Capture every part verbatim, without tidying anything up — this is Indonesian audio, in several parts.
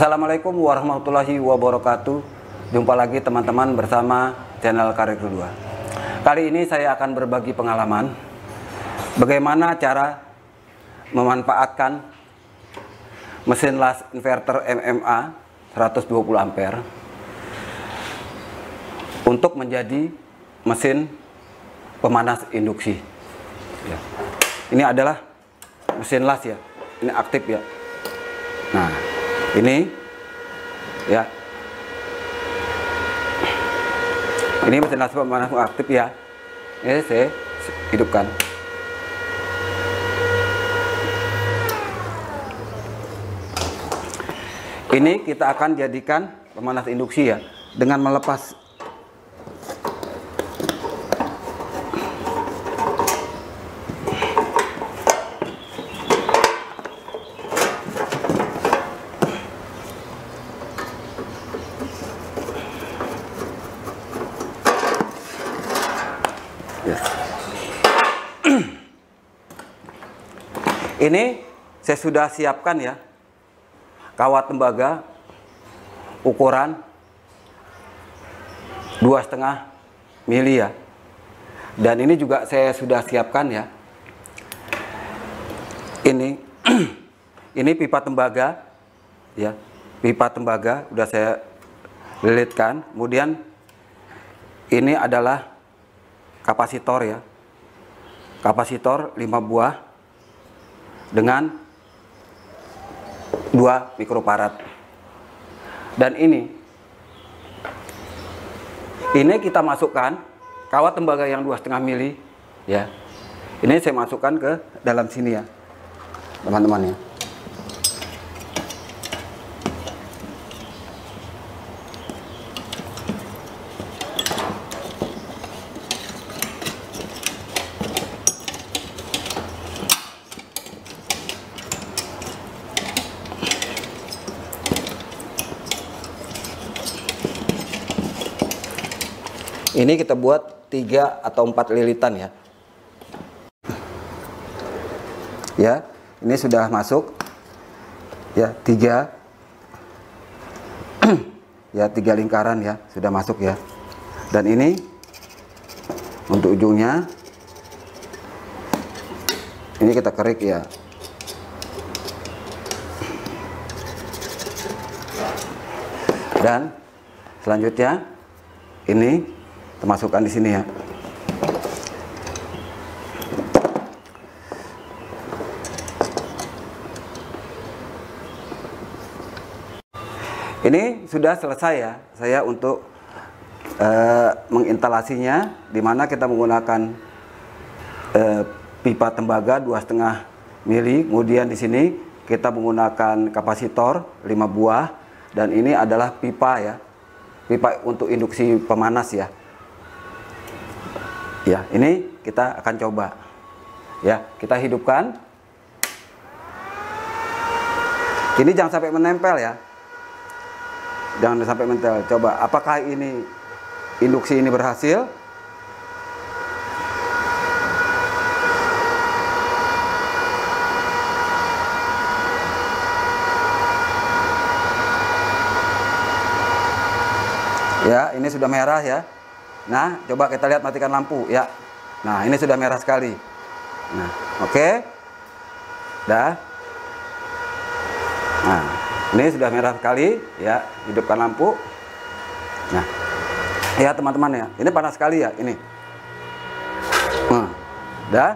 Assalamualaikum warahmatullahi wabarakatuh. Jumpa lagi teman-teman bersama channel Karir dua. Kali ini saya akan berbagi pengalaman bagaimana cara memanfaatkan mesin las inverter M M A seratus dua puluh ampere untuk menjadi mesin pemanas induksi. Ya. Ini adalah mesin las ya, ini aktif ya. Nah, ini ya, ini mesin las pemanas aktif ya. Ini saya hidupkan. Ini kita akan jadikan pemanas induksi ya, dengan melepas ya. Ini saya sudah siapkan ya, kawat tembaga ukuran dua setengah mili ya, dan ini juga saya sudah siapkan ya, ini ini pipa tembaga ya, pipa tembaga udah saya lilitkan. Kemudian ini adalah kapasitor ya, kapasitor lima buah dengan dua mikrofarad. Dan ini ini kita masukkan kawat tembaga yang dua setengah mili ya, ini saya masukkan ke dalam sini ya teman-teman ya. Ini kita buat tiga atau empat lilitan ya. Ya, ini sudah masuk. Ya, tiga. Ya, tiga lingkaran ya, sudah masuk ya. Dan ini untuk ujungnya ini kita kerik ya. Dan selanjutnya ini termasukkan di sini ya. Ini sudah selesai ya, saya untuk uh, menginstalasinya, dimana kita menggunakan uh, pipa tembaga dua setengah mili. Kemudian di sini kita menggunakan kapasitor lima buah, dan ini adalah pipa ya, pipa untuk induksi pemanas ya. Ya, ini kita akan coba. Ya, kita hidupkan. Ini jangan sampai menempel ya. Jangan sampai menempel. Coba, apakah ini induksi ini berhasil? Ya, ini sudah merah ya. Nah, coba kita lihat, matikan lampu ya. Nah, ini sudah merah sekali. Nah, oke. Okay. Dah. Nah, ini sudah merah sekali ya. Hidupkan lampu. Nah, ya teman-teman ya. Ini panas sekali ya ini. Nah, dah.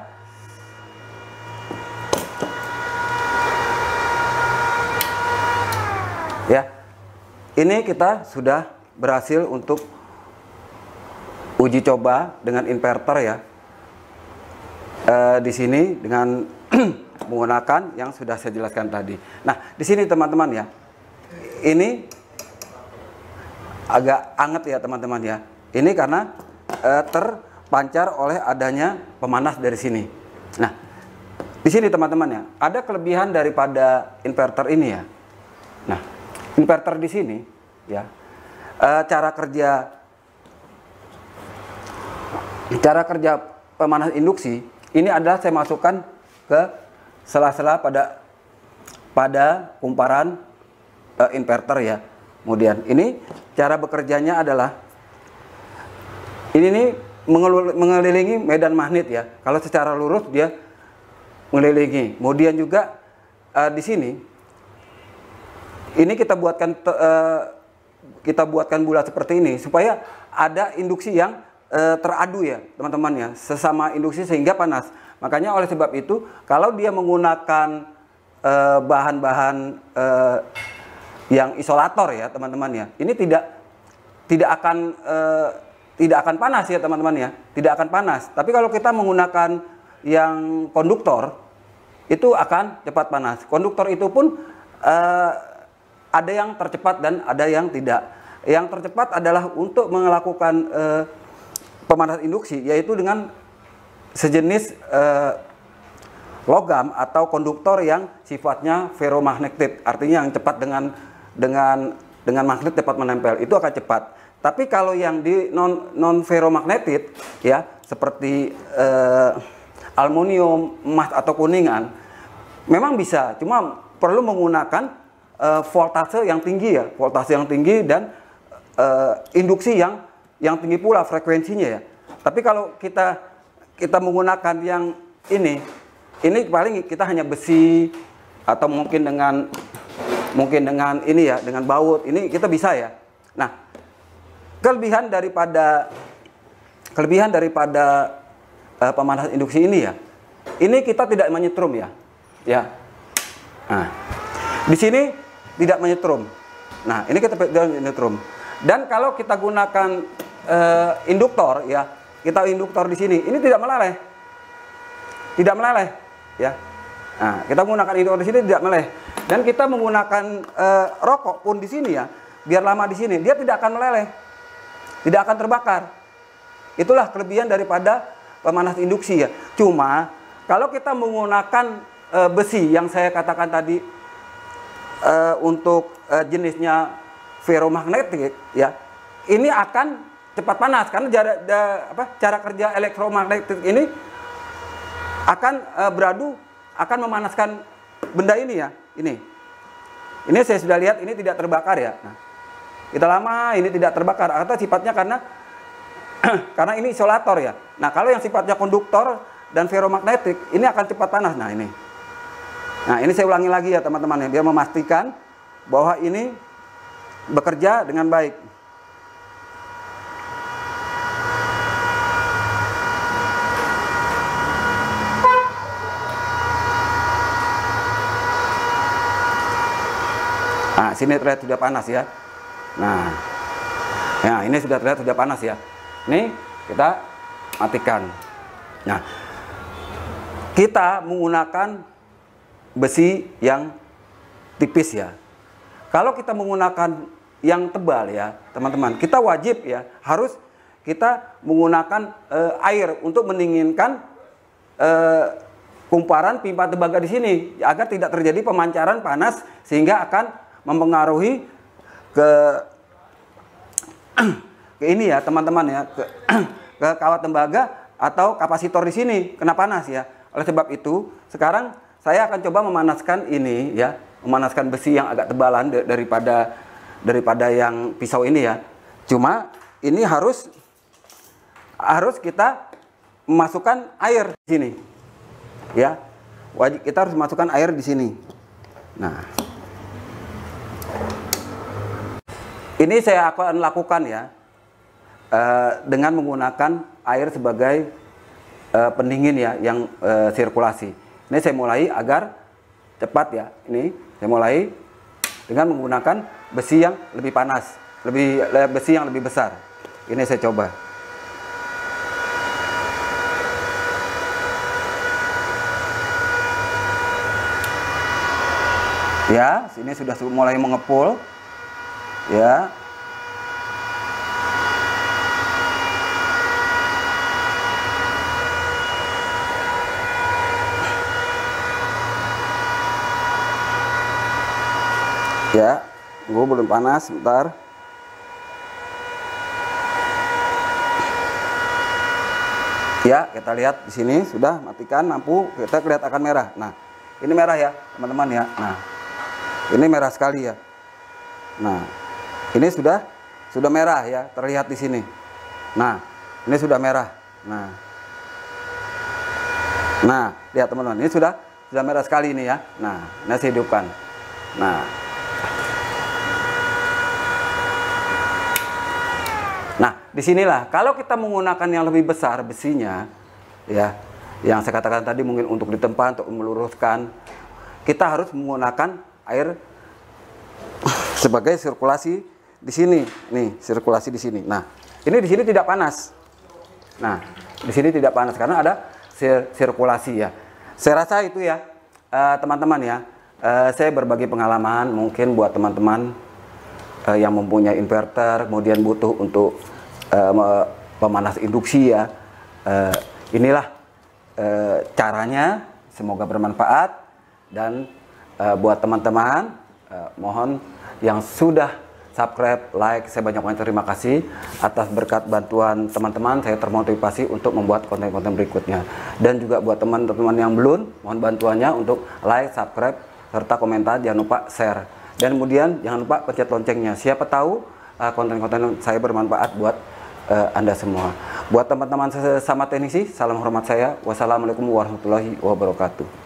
Ya. Ini kita sudah berhasil untuk uji coba dengan inverter ya, e, di sini dengan menggunakan yang sudah saya jelaskan tadi. Nah, di sini teman-teman ya, ini agak anget ya teman-teman ya. Ini karena e, terpancar oleh adanya pemanas dari sini. Nah, di sini teman-teman ya, ada kelebihan daripada inverter ini ya. Nah, inverter di sini ya, e, cara kerja Cara kerja pemanas induksi ini adalah saya masukkan ke sela-sela pada pada kumparan uh, inverter ya. Kemudian ini cara bekerjanya adalah ini nih mengelilingi medan magnet ya. Kalau secara lurus dia mengelilingi. Kemudian juga uh, di sini ini kita buatkan uh, kita buatkan bulat seperti ini supaya ada induksi yang uh, teradu ya teman-teman ya, sesama induksi sehingga panas. Makanya oleh sebab itu kalau dia menggunakan bahan-bahan uh, uh, yang isolator ya teman-teman ya, ini tidak tidak akan uh, tidak akan panas ya teman-teman ya, tidak akan panas. Tapi kalau kita menggunakan yang konduktor itu akan cepat panas. Konduktor itu pun uh, ada yang tercepat dan ada yang tidak. Yang tercepat adalah untuk melakukan uh, pemanasan induksi, yaitu dengan sejenis uh, logam atau konduktor yang sifatnya ferromagnetit, artinya yang cepat dengan dengan dengan magnet cepat menempel, itu akan cepat. Tapi kalau yang di non non ferromagnetit ya, seperti uh, aluminium, emas atau kuningan, memang bisa, cuma perlu menggunakan uh, voltase yang tinggi ya, voltase yang tinggi dan uh, induksi yang yang tinggi pula frekuensinya ya. Tapi kalau kita kita menggunakan yang ini, ini paling kita hanya besi atau mungkin dengan mungkin dengan ini ya, dengan baut, ini kita bisa ya. Nah, kelebihan daripada kelebihan daripada uh, pemanasan induksi ini ya, ini kita tidak menyetrum ya, ya. Nah, di sini tidak menyetrum. Nah, ini kita tidak menyetrum. Dan kalau kita gunakan uh, induktor ya, kita induktor di sini, ini tidak meleleh, tidak meleleh, ya. Nah, kita menggunakan induktor di sini tidak meleleh. Dan kita menggunakan uh, rokok pun di sini ya, biar lama di sini, dia tidak akan meleleh, tidak akan terbakar. Itulah kelebihan daripada pemanasan induksi ya. Cuma kalau kita menggunakan uh, besi yang saya katakan tadi uh, untuk uh, jenisnya ferromagnetik ya, ini akan cepat panas karena cara, da, apa, cara kerja elektromagnetik ini akan uh, beradu, akan memanaskan benda ini ya. Ini, ini saya sudah lihat ini tidak terbakar ya. Nah, kita lama ini tidak terbakar. Atau sifatnya karena karena ini isolator ya. Nah, kalau yang sifatnya konduktor dan ferromagnetik ini akan cepat panas. Nah ini, nah ini saya ulangi lagi ya teman-teman ya, biar memastikan bahwa ini bekerja dengan baik. Nah, sini terlihat sudah panas ya. Nah, ya ini sudah terlihat sudah panas ya. Ini kita matikan. Nah, kita menggunakan besi yang tipis ya. Kalau kita menggunakan yang tebal ya, teman-teman, kita wajib ya harus kita menggunakan uh, air untuk mendinginkan uh, kumparan pipa tembaga di sini agar tidak terjadi pemancaran panas sehingga akan mempengaruhi ke ke ini ya teman-teman ya, ke, ke kawat tembaga atau kapasitor di sini kena panas ya. Oleh sebab itu sekarang saya akan coba memanaskan ini ya, memanaskan besi yang agak tebalan daripada daripada yang pisau ini ya. Cuma ini harus harus kita memasukkan air di sini ya, wajib kita harus masukkan air di sini. Nah, ini saya akan lakukan ya uh, dengan menggunakan air sebagai uh, pendingin ya yang uh, sirkulasi. Ini saya mulai agar cepat ya. Ini saya mulai dengan menggunakan besi yang lebih panas, lebih besi yang lebih besar. Ini saya coba. Ya, sini sudah mulai mengepul. Ya. Ya, gue belum panas, sebentar. Ya, kita lihat di sini sudah matikan lampu, kita kelihatan akan merah. Nah, ini merah ya, teman-teman ya. Nah, ini merah sekali ya. Nah, ini sudah sudah merah ya, terlihat di sini. Nah, ini sudah merah. Nah, nah lihat teman-teman, ini sudah sudah merah sekali ini ya. Nah, ini saya hidupkan. Nah, nah disinilah kalau kita menggunakan yang lebih besar besinya, ya, yang saya katakan tadi mungkin untuk ditempa, untuk meluruskan, kita harus menggunakan air sebagai sirkulasi di sini, nih sirkulasi di sini. Nah, ini di sini tidak panas. Nah, di sini tidak panas karena ada sir sirkulasi ya. Saya rasa itu ya, teman-teman uh, ya. Uh, saya berbagi pengalaman mungkin buat teman-teman uh, yang mempunyai inverter, kemudian butuh untuk uh, pemanas induksi ya. Uh, inilah uh, caranya. Semoga bermanfaat dan uh, buat teman-teman uh, mohon yang sudah subscribe, like, saya banyak-banyak terima kasih atas berkat bantuan teman-teman. Saya termotivasi untuk membuat konten-konten berikutnya. Dan juga buat teman-teman yang belum, mohon bantuannya untuk like, subscribe, serta komentar. Jangan lupa share. Dan kemudian jangan lupa pencet loncengnya. Siapa tahu konten-konten uh, saya bermanfaat buat uh, Anda semua. Buat teman-teman sesama teknisi, salam hormat saya. Wassalamualaikum warahmatullahi wabarakatuh.